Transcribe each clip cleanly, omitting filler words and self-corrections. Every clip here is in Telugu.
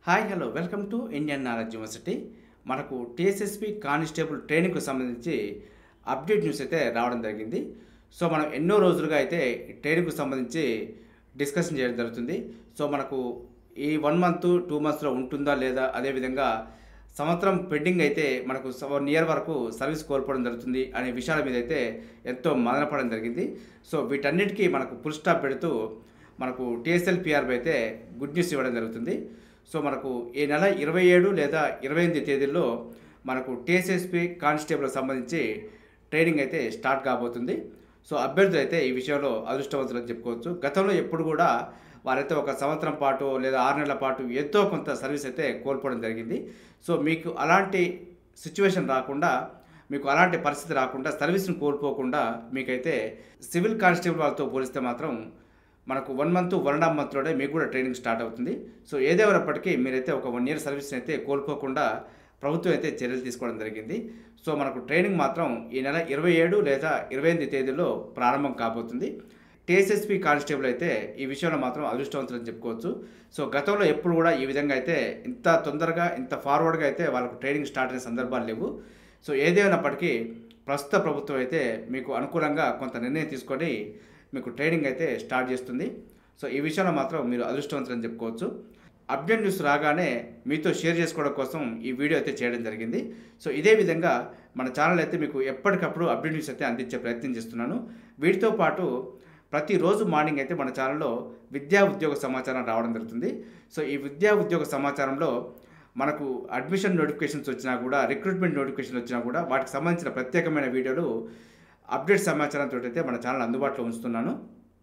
Hi hello welcome to Indian knowledge university. మనకు టీఎస్ఎస్పి కానిస్టేబుల్ ట్రైనింగ్కు సంబంధించి అప్డేట్ న్యూస్ అయితే రావడం జరిగింది. సో మనం ఎన్నో రోజులుగా అయితే ట్రైనింగ్కు సంబంధించి డిస్కషన్ చేయడం జరుగుతుంది. సో మనకు ఈ 1 మంత్ 2 మంత్స్లో ఉంటుందా లేదా, అదేవిధంగా సంవత్సరం పెండింగ్ అయితే మనకు 1 ఇయర్ వరకు సర్వీస్ కోల్పోవడం జరుగుతుంది అనే విషయాల మీద అయితే ఎంతో మదనపడడం జరిగింది. సో వీటన్నిటికీ మనకు ఫుల్ స్టాప్ పెడుతూ మనకు టీఎస్ఎల్పిఆర్బి అయితే గుడ్ న్యూస్ ఇవ్వడం జరుగుతుంది. సో మనకు ఈ నెల 27 లేదా 28 తేదీల్లో మనకు టీఎస్ఎస్పి కానిస్టేబుల్కి సంబంధించి ట్రైనింగ్ అయితే స్టార్ట్ కాబోతుంది. సో అభ్యర్థులు అయితే ఈ విషయంలో అదృష్టవంతులని చెప్పుకోవచ్చు. గతంలో ఎప్పుడు కూడా వారైతే ఒక సంవత్సరం పాటు లేదా 6 నెలల పాటు ఎంతో కొంత సర్వీస్ అయితే కోల్పోవడం జరిగింది. సో మీకు అలాంటి సిచ్యువేషన్ రాకుండా, మీకు అలాంటి పరిస్థితి రాకుండా, సర్వీస్ని కోల్పోకుండా మీకైతే సివిల్ కానిస్టేబుల్ వాళ్ళతో పోలిస్తే మాత్రం మనకు 1 మంత్ 1.5 మంత్లోనే మీకు కూడా ట్రైనింగ్ స్టార్ట్ అవుతుంది. సో ఏదేమైనప్పటికీ మీరైతే ఒక 1 ఇయర్ సర్వీస్ని అయితే కోల్పోకుండా ప్రభుత్వం అయితే చర్యలు తీసుకోవడం జరిగింది. సో మనకు ట్రైనింగ్ మాత్రం ఈ నెల 27 లేదా 28 తేదీలో ప్రారంభం కాబోతుంది. టీఎస్ఎస్పి కానిస్టేబుల్ అయితే ఈ విషయంలో మాత్రం అదృష్టవంతులని చెప్పుకోవచ్చు. సో గతంలో ఎప్పుడు కూడా ఈ విధంగా అయితే ఇంత తొందరగా, ఇంత ఫార్వర్డ్గా అయితే వాళ్ళకు ట్రైనింగ్ స్టార్ట్ అయిన సందర్భాలు లేవు. సో ఏదేమైనప్పటికీ ప్రస్తుత ప్రభుత్వం అయితే మీకు అనుకూలంగా కొంత నిర్ణయం తీసుకొని మీకు ట్రైనింగ్ అయితే స్టార్ట్ చేస్తుంది. సో ఈ విషయంలో మాత్రం మీరు అదృష్టవంతులని చెప్పుకోవచ్చు. అప్డేట్ న్యూస్ రాగానే మీతో షేర్ చేసుకోవడం కోసం ఈ వీడియో అయితే చేయడం జరిగింది. సో ఇదే విధంగా మన ఛానల్ అయితే మీకు ఎప్పటికప్పుడు అప్డేట్ న్యూస్ అయితే అందించే ప్రయత్నం చేస్తున్నాను. వీటితో పాటు ప్రతిరోజు మార్నింగ్ అయితే మన ఛానల్లో విద్యా ఉద్యోగ సమాచారం రావడం జరుగుతుంది. సో ఈ విద్యా ఉద్యోగ సమాచారంలో మనకు అడ్మిషన్ నోటిఫికేషన్స్ వచ్చినా కూడా, రిక్రూట్మెంట్ నోటిఫికేషన్ వచ్చినా కూడా వాటికి సంబంధించిన ప్రత్యేకమైన వీడియోలు అప్డేట్ సమాచారంతో అయితే మన ఛానల్ అందుబాటులో ఉంచుతున్నాను.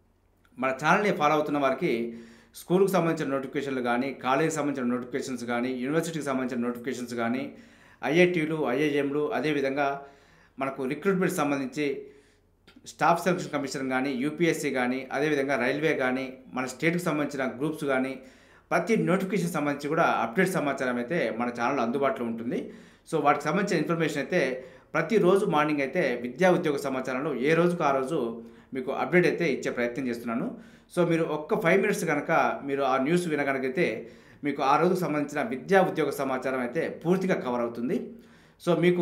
మన ఛానల్ని ఫాలో అవుతున్న వారికి స్కూల్కి సంబంధించిన నోటిఫికేషన్లు కానీ, కాలేజీకి సంబంధించిన నోటిఫికేషన్స్ కానీ, యూనివర్సిటీకి సంబంధించిన నోటిఫికేషన్స్ కానీ, ఐఐటీలు, ఐఐఎంలు, అదేవిధంగా మనకు రిక్రూట్మెంట్ సంబంధించి స్టాఫ్ సెలక్షన్ కమిషన్ కానీ, యూపీఎస్సీ కానీ, అదేవిధంగా రైల్వే కానీ, మన స్టేట్కి సంబంధించిన గ్రూప్స్ కానీ, ప్రతి నోటిఫికేషన్ సంబంధించి కూడా అప్డేట్ సమాచారం అయితే మన ఛానల్లో అందుబాటులో ఉంటుంది. సో వాటికి సంబంధించిన ఇన్ఫర్మేషన్ అయితే ప్రతిరోజు మార్నింగ్ అయితే విద్యా ఉద్యోగ సమాచారంలో ఏ రోజుకు ఆ రోజు మీకు అప్డేట్ అయితే ఇచ్చే ప్రయత్నం చేస్తున్నాను. సో మీరు ఒక్క 5 మినిట్స్ కనుక మీరు ఆ న్యూస్ వినగలిగితే మీకు ఆ రోజుకు సంబంధించిన విద్యా ఉద్యోగ సమాచారం అయితే పూర్తిగా కవర్ అవుతుంది. సో మీకు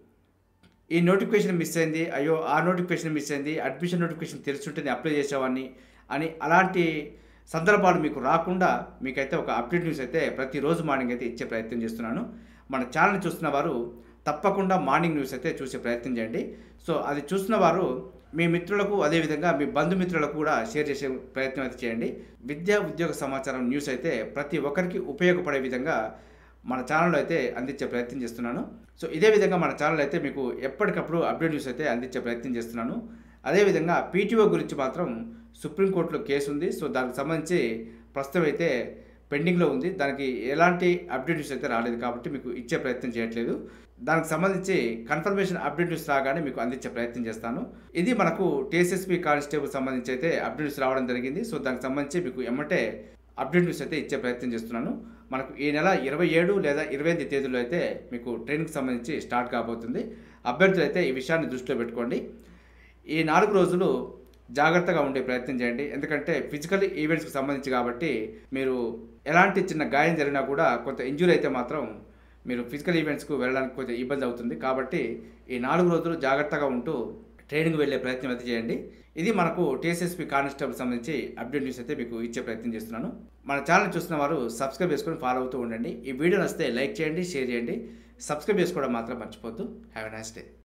ఈ నోటిఫికేషన్ మిస్ అయింది, అయ్యో ఆ నోటిఫికేషన్ మిస్ అయింది, అడ్మిషన్ నోటిఫికేషన్ తెలుసుంటే నేను అప్లై చేసేవాడిని అని అలాంటి సందర్భాలు మీకు రాకుండా మీకైతే ఒక అప్డేట్ న్యూస్ అయితే ప్రతిరోజు మార్నింగ్ అయితే ఇచ్చే ప్రయత్నం చేస్తున్నాను. మన ఛానల్ చూస్తున్న వారు తప్పకుండా మార్నింగ్ న్యూస్ అయితే చూసే ప్రయత్నం చేయండి. సో అది చూస్తున్న వారు మీ మిత్రులకు, అదేవిధంగా మీ బంధుమిత్రులకు కూడా షేర్ చేసే ప్రయత్నం అయితే చేయండి. విద్యా ఉద్యోగ సమాచారం న్యూస్ అయితే ప్రతి ఒక్కరికి ఉపయోగపడే విధంగా మన ఛానల్లో అయితే అందించే ప్రయత్నం చేస్తున్నాను. సో ఇదే విధంగా మన ఛానల్ అయితే మీకు ఎప్పటికప్పుడు అప్డేట్ న్యూస్ అయితే అందించే ప్రయత్నం చేస్తున్నాను. అదేవిధంగా పీటీఓ గురించి మాత్రం సుప్రీంకోర్టులో కేసు ఉంది. సో దానికి సంబంధించి ప్రస్తుతం అయితే పెండింగ్లో ఉంది. దానికి ఎలాంటి అప్డేట్ న్యూస్ అయితే రాలేదు కాబట్టి మీకు ఇచ్చే ప్రయత్నం చేయట్లేదు. దానికి సంబంధించి కన్ఫర్మేషన్ అప్డేట్ న్యూస్ రాగానే మీకు అందించే ప్రయత్నం చేస్తాను. ఇది మనకు టీఎస్ఎస్పి కానిస్టేబుల్ సంబంధించి అయితే అప్డేట్ న్యూస్ రావడం జరిగింది. సో దానికి సంబంధించి మీకు ఎమ్మటే అప్డేట్ న్యూస్ అయితే ఇచ్చే ప్రయత్నం చేస్తున్నాను. మనకు ఈ నెల 27 లేదా 28 తేదీలో అయితే మీకు ట్రైనింగ్కి సంబంధించి స్టార్ట్ కాబోతుంది. అభ్యర్థులు అయితే ఈ విషయాన్ని దృష్టిలో పెట్టుకోండి. ఈ 4 రోజులు జాగ్రత్తగా ఉండే ప్రయత్నం చేయండి. ఎందుకంటే ఫిజికల్ ఈవెంట్స్కి సంబంధించి కాబట్టి మీరు ఎలాంటి చిన్న గాయం జరిగినా కూడా కొంత ఇంజూరీ అయితే మాత్రం మీరు ఫిజికల్ ఈవెంట్స్కు వెళ్ళడానికి కొంచెం ఇబ్బంది అవుతుంది. కాబట్టి ఈ 4 రోజులు జాగ్రత్తగా ఉంటూ ట్రైనింగ్ వెళ్ళే ప్రయత్నం అయితే చేయండి. ఇది మనకు టీఎస్ఎస్పి కానిస్టేబుల్ సంబంధించి అప్డేట్ న్యూస్ అయితే మీకు ఇచ్చే ప్రయత్నం చేస్తున్నాను. మన ఛానల్ చూస్తున్న వారు సబ్స్క్రైబ్ చేసుకొని ఫాలో అవుతూ ఉండండి. ఈ వీడియో నచ్చితే లైక్ చేయండి, షేర్ చేయండి, సబ్స్క్రైబ్ చేసుకోవడం మాత్రం మర్చిపోద్దు. Have a nice day.